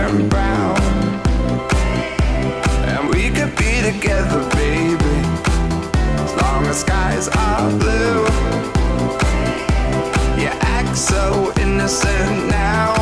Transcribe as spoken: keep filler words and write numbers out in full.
and brown. And we could be together, baby, as long as skies are blue. You act so innocent now.